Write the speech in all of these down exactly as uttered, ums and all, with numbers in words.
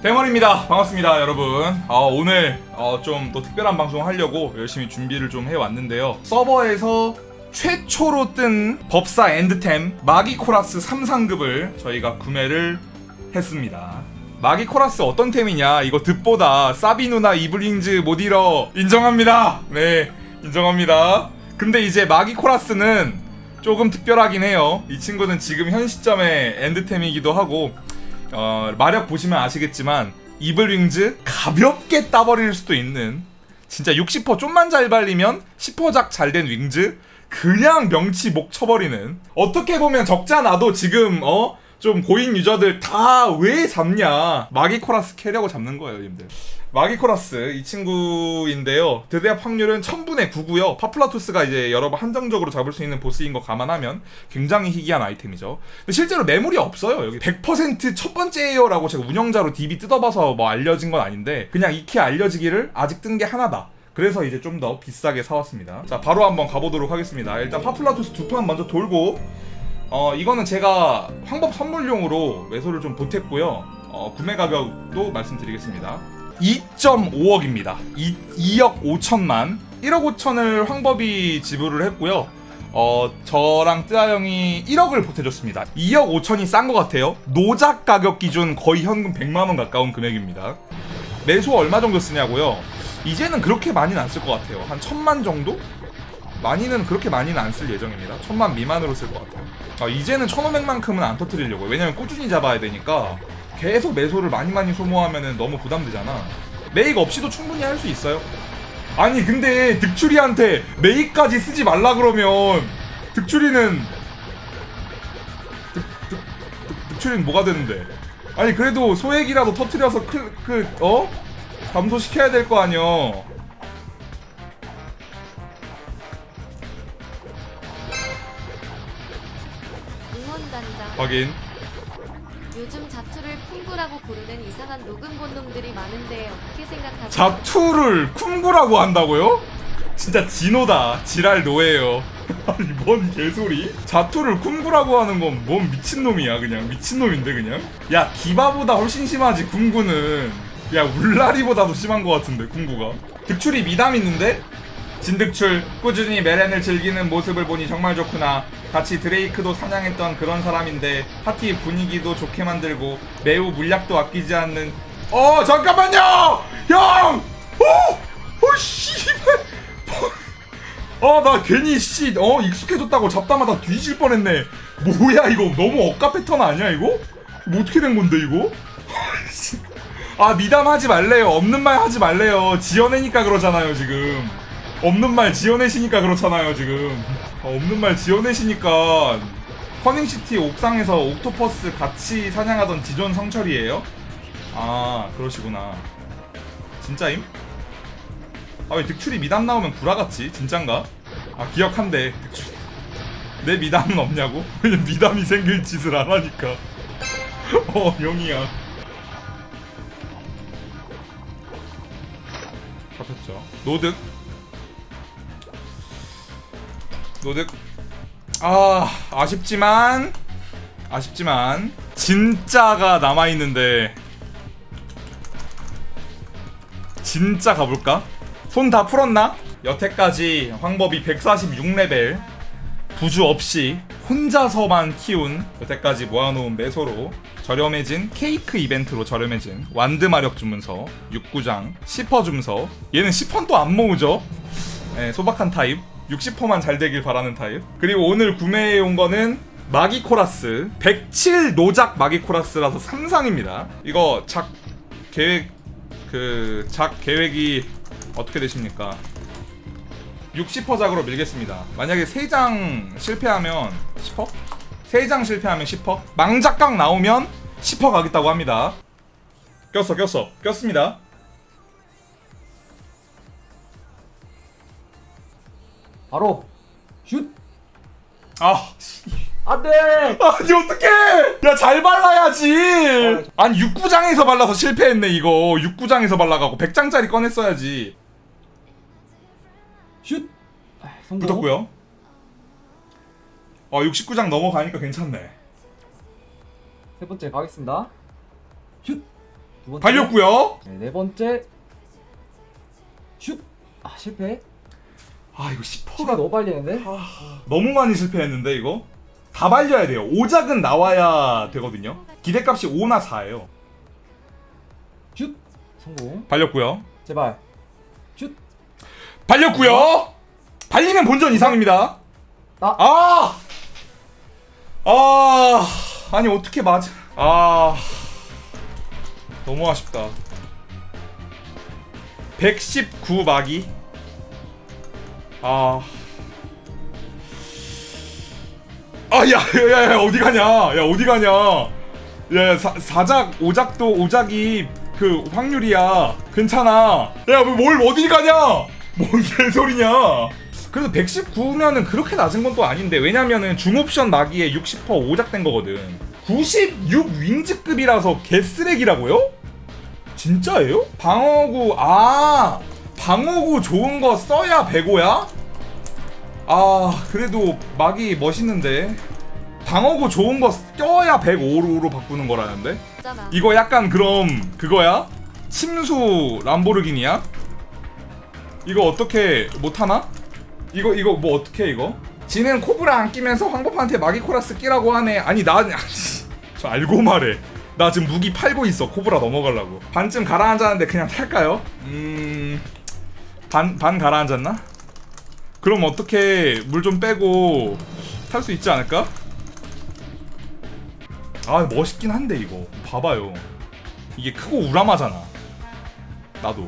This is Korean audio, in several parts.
대머리입니다. 반갑습니다 여러분. 아, 오늘 어, 좀 또 특별한 방송 하려고 열심히 준비를 좀 해왔는데요. 서버에서 최초로 뜬 법사 엔드템 마기코라스 삼 상급을 저희가 구매를 했습니다. 마기코라스 어떤 템이냐, 이거 득보다 사비 누나 이블링즈 못 잃어. 인정합니다. 네, 인정합니다. 근데 이제 마기코라스는 조금 특별하긴 해요. 이 친구는 지금 현 시점에 엔드템이기도 하고 어, 마력 보시면 아시겠지만 이블링즈 가볍게 따버릴 수도 있는, 진짜 육십 퍼센트 좀만 잘 발리면 십 퍼센트 작 잘 된 윙즈 그냥 명치 목 쳐버리는, 어떻게 보면 적잖아도 지금 어? 좀 고인 유저들 다 왜 잡냐, 마기코라스 캐려고 잡는 거예요 님들. 마기코라스 이 친구인데요, 드대합 확률은 천분의 구고요 파플라토스가 이제 여러분 한정적으로 잡을 수 있는 보스인 거 감안하면 굉장히 희귀한 아이템이죠. 근데 실제로 매물이 없어요. 여기 백 퍼센트 첫 번째예요 라고 제가 운영자로 디비 뜯어봐서 뭐 알려진 건 아닌데, 그냥 익히 알려지기를 아직 뜬 게 하나다. 그래서 이제 좀 더 비싸게 사왔습니다. 자, 바로 한번 가보도록 하겠습니다. 일단 파플라토스 두 판 먼저 돌고, 어 이거는 제가 황법 선물용으로 매수를 좀 보탰고요. 어 구매 가격도 말씀드리겠습니다. 이 점 오억입니다. 이억 오천만. 일억 오천을 황법이 지불을 했고요. 어 저랑 뜨아 형이 일억을 보태줬습니다. 이억 오천이 싼 것 같아요. 노작 가격 기준 거의 현금 백만 원 가까운 금액입니다. 매수 얼마 정도 쓰냐고요? 이제는 그렇게 많이는 안 쓸 것 같아요. 한 천만 정도? 많이는 그렇게 많이는 안 쓸 예정입니다. 천만 미만으로 쓸 것 같아요. 아, 이제는 천오백만큼은 안 터뜨리려고요. 왜냐면 꾸준히 잡아야 되니까 계속 매소를 많이 많이 소모하면 너무 부담되잖아. 메이가 없이도 충분히 할 수 있어요. 아니 근데 득추리한테 메이까지 쓰지 말라 그러면 득추리는 득, 득, 득, 득추리는 뭐가 되는데? 아니 그래도 소액이라도 터뜨려서 그, 그 어? 감소시켜야 될 거 아니여. 확인. 요즘 자투를 쿵구라고 부르는 이상한 녹음 본 놈들이 많은데 어떻게 생각하세요? 자투를 쿵구라고 한다고요? 진짜 진호다. 지랄 노예요. 아니 뭔 개소리? 자투를 쿵구라고 하는 건 뭔 미친놈이야. 그냥 미친놈인데 그냥. 야 기바보다 훨씬 심하지 쿵구는. 야 울라리보다도 심한 것 같은데 쿵구가. 득출이 미담 있는데? 진득출, 꾸준히 메렌을 즐기는 모습을 보니 정말 좋구나. 같이 드레이크도 사냥했던 그런 사람인데 파티 분위기도 좋게 만들고 매우 물약도 아끼지 않는. 어 잠깐만요! 형! 어! 어 씨발! 어 나 괜히 씨 어 익숙해졌다고 잡다마다 뒤질 뻔했네. 뭐야 이거 너무 억까 패턴 아니야 이거? 뭐 어떻게 된 건데 이거? 아 미담 하지 말래요. 없는 말 하지 말래요. 지어내니까 그러잖아요 지금. 없는 말 지어내시니까 그렇잖아요 지금. 어, 없는 말 지어내시니까. 커닝시티 옥상에서 옥토퍼스 같이 사냥하던 지존 성철이에요? 아 그러시구나. 진짜임? 아 왜 득출이 미담 나오면 구라같지? 진짠가? 아 기억한대 득출. 내 미담은 없냐고? 왜냐면 미담이 생길 짓을 안 하니까. 어 영이야. 잡혔죠. 노득 노득. 아 아쉽지만 아쉽지만 진짜가 남아있는데 진짜 가볼까? 손 다 풀었나? 여태까지 황법이 백사십육 레벨 부주 없이 혼자서만 키운, 여태까지 모아놓은 매소로 저렴해진 케이크 이벤트로 저렴해진 완드 마력 주문서 육구 장, 십 퍼센트 줌서. 얘는 십 퍼센트 또 안 모으죠. 네, 소박한 타입. 육십 퍼센트만 잘 되길 바라는 타입. 그리고 오늘 구매해온 거는 마기코라스 백칠 노작 마기코라스라서 삼 상입니다. 이거 작 계획 그 작 계획이 어떻게 되십니까? 육십 퍼센트 작으로 밀겠습니다. 만약에 세 장 실패하면 십 퍼센트? 세 장 실패하면 십 퍼센트? 망작각 나오면 십 퍼센트 가겠다고 합니다. 꼈어 꼈어 꼈습니다. 바로 슛! 아 안돼! 아니 어떡해! 야 잘 발라야지! 아니 육구 장에서 발라서 실패했네 이거. 육구 장에서 발라가고 백 장짜리 꺼냈어야지. 슛! 아, 성공. 붙었고요. 어 육십구 장 넘어가니까 괜찮네. 세 번째 가겠습니다. 슛! 두 번째. 발렸고요. 네, 네 번째. 슛. 아 실패. 아 이거 시가 십 퍼가 너무 빨리는데. 너무 많이 실패했는데 이거 다 발려야 돼요. 오작은 나와야 되거든요. 기대값이 오나 사예요. 슛. 성공. 발렸고요. 제발. 슛. 발렸고요. 발리면 본전 이상입니다. 아. 아, 아, 아니 어떻게 맞아? 아, 너무 아쉽다. 백십구 마기. 아, 아, 야, 야, 야, 어디 가냐? 야, 어디 가냐? 야, 사, 사작, 오작도 오작이 그 확률이야. 괜찮아. 야, 뭘 어디 가냐? 뭔 개소리냐? 그래도 백십구면은 그렇게 낮은 건 또 아닌데, 왜냐면은 중옵션 마기에 육십 퍼센트 오작된 거거든. 구십육 윙즈급이라서 개쓰레기라고요? 진짜예요? 방어구, 아, 방어구 좋은 거 써야 백오야? 아, 그래도 마기 멋있는데. 방어구 좋은 거 껴야 백오로 바꾸는 거라는데? 있잖아. 이거 약간 그럼 그거야? 침수 람보르기니야? 이거 어떻게 못하나? 이거 이거 뭐 어떻게 이거? 지는 코브라 안 끼면서 황법한테 마기코라스 끼라고 하네. 아니 나 저 알고 말해. 나 지금 무기 팔고 있어. 코브라 넘어가려고. 반쯤 가라앉았는데 그냥 탈까요? 음... 반, 반 가라앉았나? 그럼 어떻게 물 좀 빼고 탈 수 있지 않을까? 아 멋있긴 한데 이거 봐봐요. 이게 크고 우람하잖아. 나도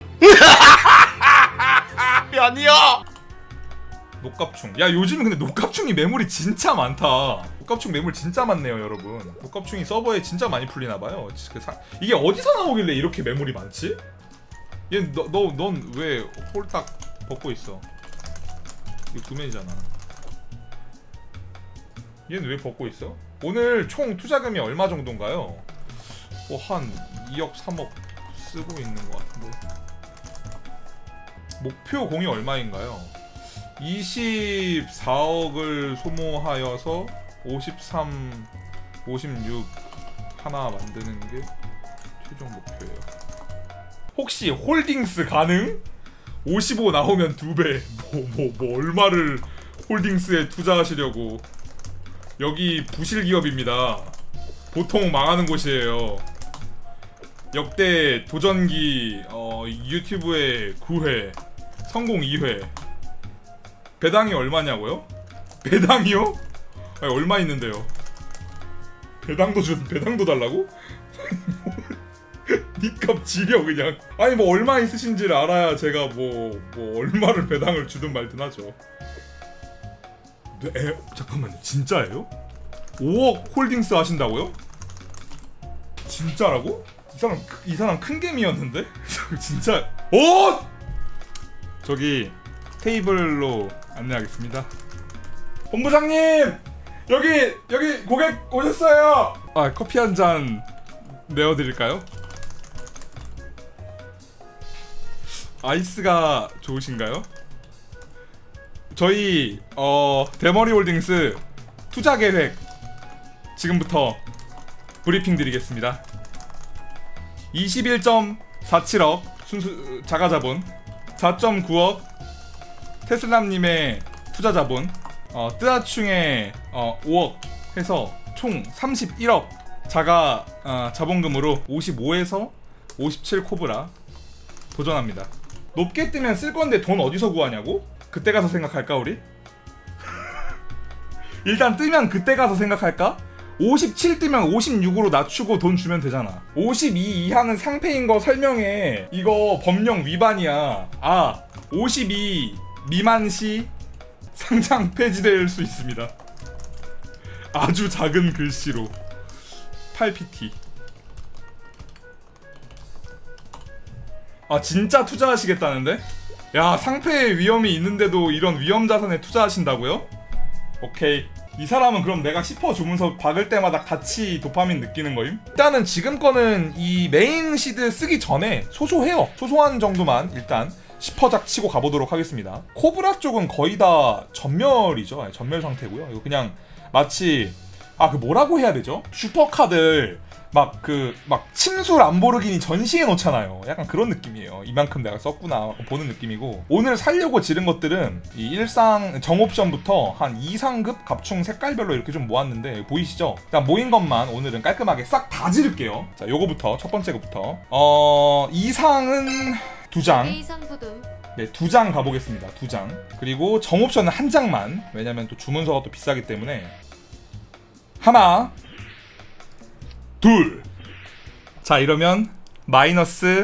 아니야. 녹갑충. 야 요즘 근데 녹갑충이 매물이 진짜 많다. 녹갑충 매물 진짜 많네요 여러분. 녹갑충이 서버에 진짜 많이 풀리나봐요. 이게 어디서 나오길래 이렇게 매물이 많지? 얘 너 너 넌 왜 홀딱 벗고 있어? 이거 두맨이잖아. 얘는 왜 벗고 있어? 오늘 총 투자금이 얼마 정도인가요? 뭐 한 이억 삼억 쓰고 있는 것 같은데. 목표 공이 얼마인가요? 이십사억을 소모하여서 오십삼, 오십육 하나 만드는 게 최종 목표예요. 혹시 홀딩스 가능? 오십오 나오면 두 배. 뭐, 뭐, 뭐 얼마를 홀딩스에 투자하시려고. 여기 부실 기업입니다. 보통 망하는 곳이에요. 역대 도전기 어, 유튜브에 구 회, 성공 이 회. 배당이 얼마냐고요? 배당이요? 아니, 얼마 있는데요? 배당도 주 배당도 달라고? 니값 지려 그냥. 아니 뭐 얼마 있으신지를 알아야 제가 뭐 뭐 얼마를 배당을 주든 말든 하죠. 에, 잠깐만요. 진짜예요? 오억 홀딩스 하신다고요? 진짜라고? 이 사람 이 사람 큰 개미였는데? 진짜. 오! 저기 테이블로 안내하겠습니다. 본부장님! 여기 여기 고객 오셨어요. 아, 커피 한 잔 내어 드릴까요? 아이스가 좋으신가요? 저희 어 대머리 홀딩스 투자 계획 지금부터 브리핑 드리겠습니다. 이십일 점 사칠억 순수 자가 자본, 사 점 구억 테슬라님의 투자 자본, 어, 뜨아충의 어, 오억 해서 총 삼십일억 자가 어, 자본금으로 오십오에서 오십칠 코브라 도전합니다. 높게 뜨면 쓸 건데 돈 어디서 구하냐고? 그때 가서 생각할까 우리? 일단 뜨면 그때 가서 생각할까? 오십칠 뜨면 오십육으로 낮추고 돈 주면 되잖아. 오십이 이하는 상패인 거 설명해. 이거 법령 위반이야. 아, 오십이 미만 시 상장 폐지될 수 있습니다. 아주 작은 글씨로 팔 피티. 아 진짜 투자하시겠다는데? 야, 상패의 위험이 있는데도 이런 위험 자산에 투자하신다고요? 오케이. 이 사람은 그럼 내가 십 퍼센트 주면서 박을 때마다 같이 도파민 느끼는 거임? 일단은 지금 거는 이 메인 시드 쓰기 전에 소소해요. 소소한 정도만 일단 십 퍼센트 작 치고 가보도록 하겠습니다. 코브라 쪽은 거의 다 전멸이죠. 아니, 전멸 상태고요. 이거 그냥 마치 아 그 뭐라고 해야 되죠? 슈퍼카들 막 그 막 침수 람보르기니 전시해 놓잖아요. 약간 그런 느낌이에요. 이만큼 내가 썼구나 보는 느낌이고, 오늘 살려고 지른 것들은 이 일상 정옵션부터 한 이 상급 갑충 색깔별로 이렇게 좀 모았는데 보이시죠? 일단 모인 것만 오늘은 깔끔하게 싹 다 지를게요. 자, 요거부터 첫 번째 것부터 어 이상은 두 장. 네, 두 장 가보겠습니다. 두 장. 그리고 정옵션은 한 장만. 왜냐면 또 주문서가 또 비싸기 때문에. 하나, 둘. 자, 이러면 마이너스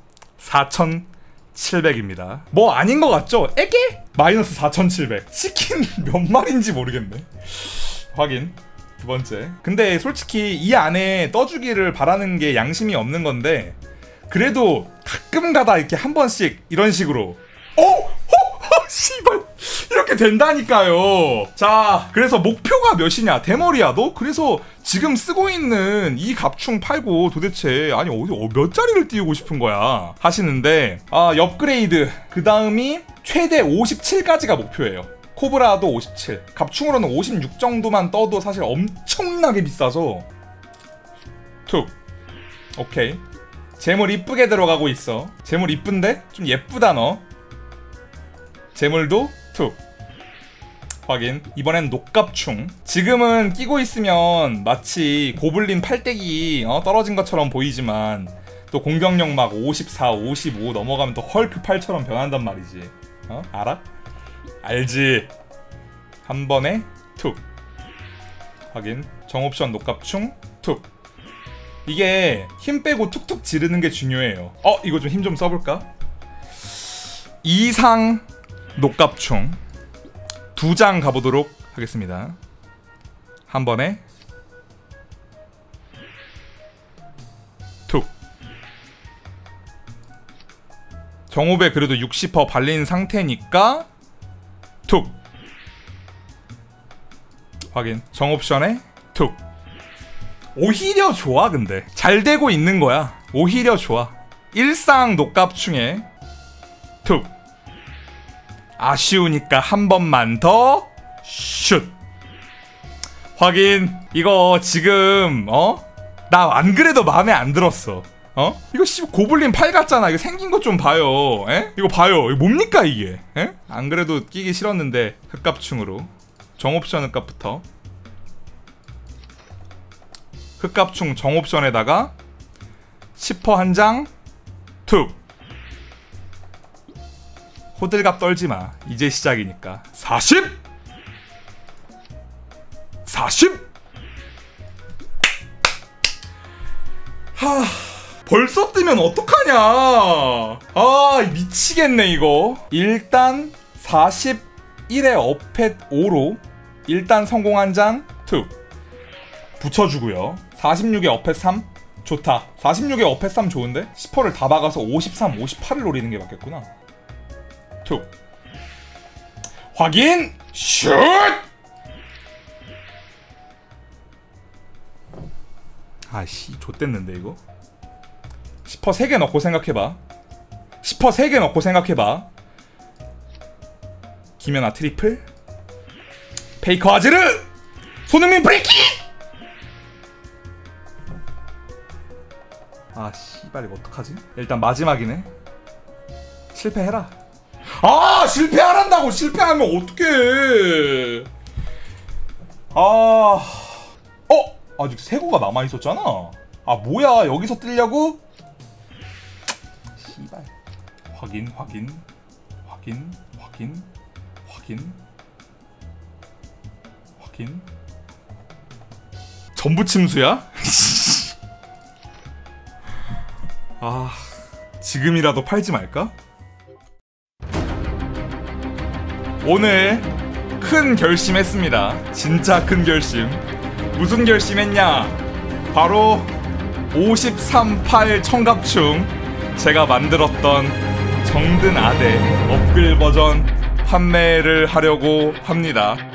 사천칠백입니다. 뭐 아닌 것 같죠? 에게? 마이너스 사천칠백. 치킨 몇 마리인지 모르겠네. 확인. 두 번째. 근데 솔직히 이 안에 떠주기를 바라는 게 양심이 없는 건데, 그래도 가끔 가다 이렇게 한 번씩 이런 식으로 어? 허! 씨발 이렇게 된다니까요. 자, 그래서 목표가 몇이냐 대머리야 너? 그래서 지금 쓰고 있는 이 갑충 팔고 도대체 아니 어디 어, 몇 자리를 띄우고 싶은 거야 하시는데, 아 업그레이드 그 다음이 최대 오십칠까지가 목표예요. 코브라도 오십칠, 갑충으로는 오십육 정도만 떠도 사실 엄청나게 비싸서 툭. 오케이. 재물 이쁘게 들어가고 있어. 재물 이쁜데? 좀 예쁘다 너. 재물도 툭. 확인. 이번엔 녹갑충. 지금은 끼고 있으면 마치 고블린 팔대기 어, 떨어진 것처럼 보이지만 또 공격력 막 오십사, 오십오 넘어가면 또 헐크 팔처럼 변한단 말이지. 어? 알아? 알지? 한 번에 툭. 확인. 정옵션 녹갑충 툭. 이게 힘 빼고 툭툭 지르는 게 중요해요. 어? 이거 좀 힘 좀 써볼까? 이상 녹갑충 두 장 가보도록 하겠습니다. 한 번에 툭. 정오배 그래도 육십 퍼센트 발린 상태니까 툭. 확인. 정옵션에 툭. 오히려 좋아. 근데 잘 되고 있는 거야. 오히려 좋아. 일상 녹갑충에 툭. 아쉬우니까 한 번만 더 슛. 확인. 이거 지금 어? 나 안 그래도 마음에 안 들었어. 어? 이거 씨 고블린 팔 같잖아. 이거 생긴 것 좀 봐요. 에? 이거 봐요. 이거 뭡니까 이게? 에? 안 그래도 끼기 싫었는데 흑갑충으로 정옵션 흑갑부터 흑갑충 정옵션에다가 십 퍼센트 한 장 툭. 호들갑 떨지마. 이제 시작이니까. 사십! 사십! 하... 벌써 뜨면 어떡하냐. 아 미치겠네 이거. 일단 사십일에 어펫 오로 일단 성공 한 장 툭. 붙여주고요. 사십육에 어펫 삼. 좋다. 사십육에 어펫 삼 좋은데? 십 퍼센트를 다 박아서 오십삼, 오십팔을 노리는 게 맞겠구나. 툭. 확인! 슛! 아씨 좆됐는데 이거? 십 퍼센트 세 개 넣고 생각해봐. 십 퍼센트 세 개 넣고 생각해봐. 김연아 트리플? 페이커 아즈르! 손흥민 브레이킹! 아 씨발 이거 어떡하지? 일단 마지막이네. 실패해라. 아 실패하란다고. 실패하면 어떡해. 아... 어? 아직 세 구가 남아있었잖아. 아 뭐야 여기서 뜨려고? 씨발. 확인 확인 확인 확인 확인 확인. 전부 침수야? 아 지금이라도 팔지 말까? 오늘 큰 결심했습니다. 진짜 큰 결심. 무슨 결심했냐? 바로 오십삼 팔 청갑충 제가 만들었던 정든 아대 업글 버전 판매를 하려고 합니다.